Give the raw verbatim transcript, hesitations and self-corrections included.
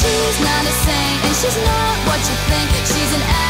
she's not a saint, and she's not what you think. She's an